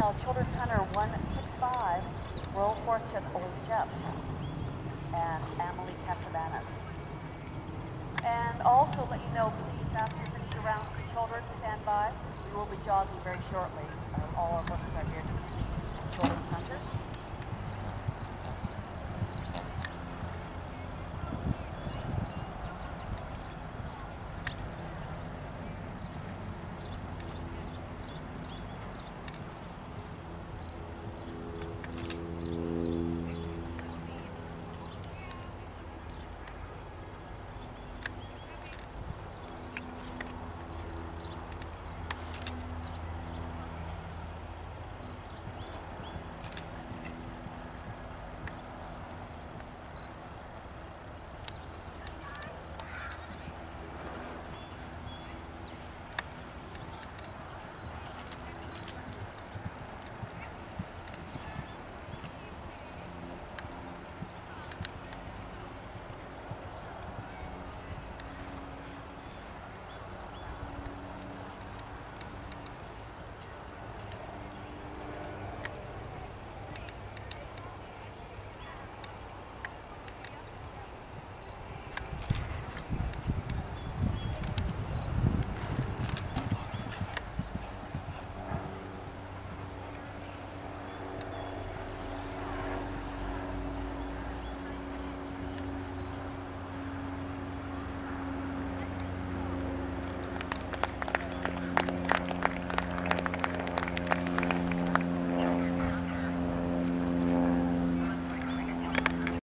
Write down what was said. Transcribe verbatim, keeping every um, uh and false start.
Royale Children's Center one six five, Royal Fortune O H F, and Amelie Katsabanis. And also let you know, please, after you finish your round for children, stand by. We will be jogging very shortly. Uh, all of us are here to complete children's centers.